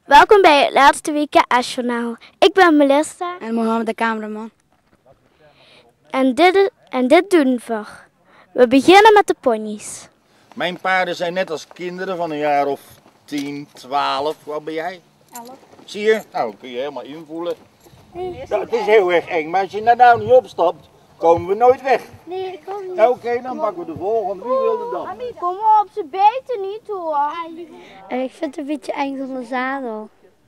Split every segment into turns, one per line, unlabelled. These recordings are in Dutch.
Welkom bij het laatste WKS-journaal. Ik ben Melissa.
En Mohammed, de cameraman.
En dit doen we. We beginnen met de ponies.
Mijn paarden zijn net als kinderen van een jaar of 10, 12. Wat ben jij?
11.
Zie je? Nou, kun je helemaal invoelen. Ja, het is heel erg eng, maar als je nou niet opstapt, komen we nooit weg.
Nee, ik kom niet.
Oké, dan pakken we de volgende. Wie wil er dan?
Kom op, ze bijten niet hoor.
Ik vind het een beetje eng zonder zadel.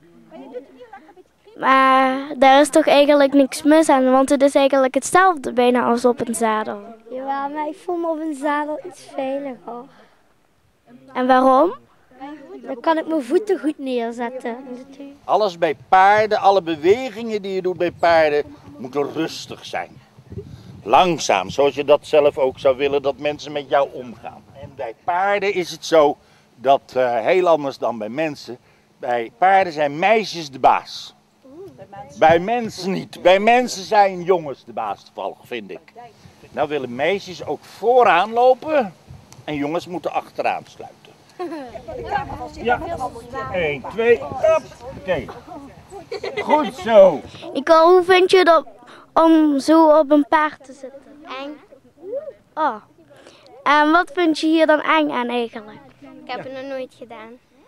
Maar daar is toch eigenlijk niks mis aan, want het is eigenlijk hetzelfde bijna als op een zadel.
Jawel, maar ik voel me op een zadel iets veiliger.
En waarom?
Dan kan ik mijn voeten goed neerzetten.
Alles bij paarden, alle bewegingen die je doet bij paarden, moeten rustig zijn. Langzaam, zoals je dat zelf ook zou willen dat mensen met jou omgaan. En bij paarden is het zo dat heel anders dan bij mensen. Bij paarden zijn meisjes de baas. Bij mensen niet. Bij mensen zijn jongens de baas toevallig, vind ik. Nou willen meisjes ook vooraan lopen en jongens moeten achteraan sluiten. Ja, 1, 2, oké. Goed zo.
Nicole, hoe vind je het om zo op een paard te zitten?
Eng.
Oh. En wat vind je hier dan eng aan eigenlijk?
Ik heb het nog nooit gedaan.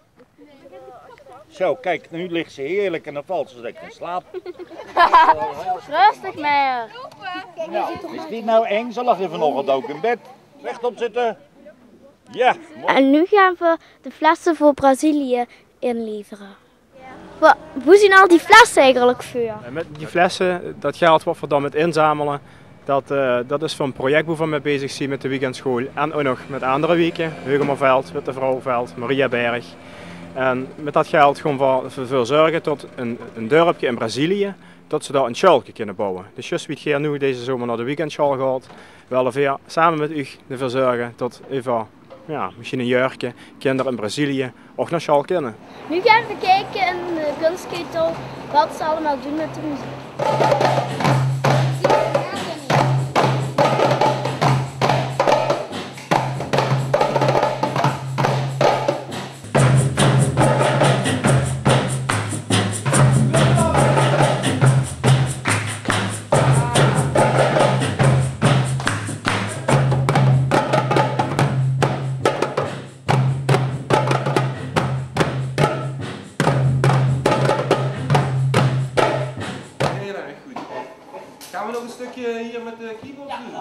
Zo, kijk, nu ligt ze heerlijk en dan valt ze direct in slaap.
Rustig maar.
Nou, is dit nou eng? Ze lag hier vanochtend ook in bed. Rechtop zitten. Ja, mooi.
En nu gaan we de flessen voor Brazilië inleveren. Hoe zien al die flessen eigenlijk voor?
Met die flessen, dat geld wat we dan met inzamelen, dat is voor een project waar we mee bezig zijn met de weekendschool. En ook nog met andere weken, Heugemerveld, Wittevrouwveld, Mariaberg. En met dat geld gaan we ervoor zorgen tot een dorpje in Brazilië, dat ze daar een schoolje kunnen bouwen. Dus juist wie het nu deze zomer naar de weekendschool gaat, willen we samen met u ervoor zorgen dat even, ja, misschien een jaartje kinderen in Brazilië ook naar school kunnen.
Nu gaan we kijken in de kunstketel wat ze allemaal doen met de muziek.
Gaan we nog een stukje hier met de keyboard doen?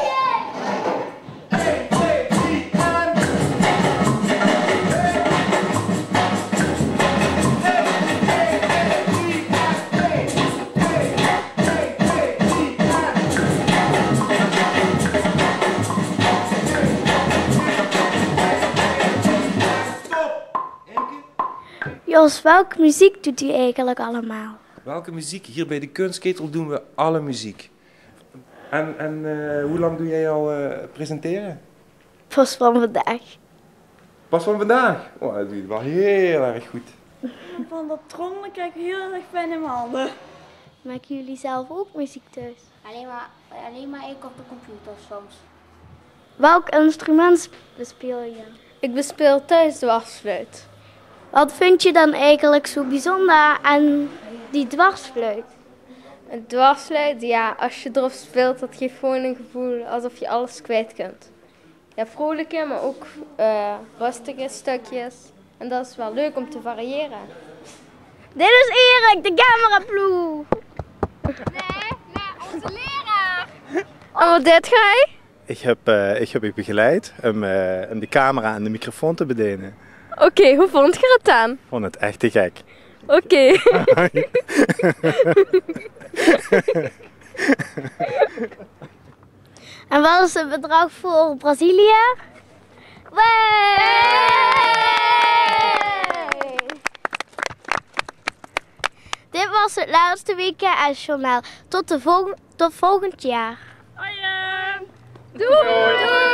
Jos, welke muziek doet u eigenlijk allemaal?
Welke muziek? Hier bij de kunstketel doen we alle muziek. En hoe lang doe jij al presenteren?
Pas van vandaag.
Pas van vandaag? Oh, dat doe je wel heel erg goed.
Van dat trommelen krijg ik heel erg pijn in mijn handen.
Maken jullie zelf ook muziek thuis?
Alleen maar ik op de computer soms.
Welk instrument bespeel je?
Ik bespeel thuis dwarsfluit.
Wat vind je dan eigenlijk zo bijzonder aan die dwarsfluit?
Een dwarsfluit, ja, als je erop speelt, dat geeft gewoon een gevoel alsof je alles kwijt kunt. Ja, vrolijke, maar ook rustige stukjes. En dat is wel leuk om te variëren.
Dit is Erik, de cameraploeg.
Nee, onze leraar. En wat deed jij?
Ik heb u begeleid om de camera en de microfoon te bedienen.
Oké, hoe vond je het dan?
Ik vond het echt te gek.
Oké.
En wat is het bedrag voor Brazilië? Dit was het laatste WKS-journaal. Tot volgend jaar.
Doei!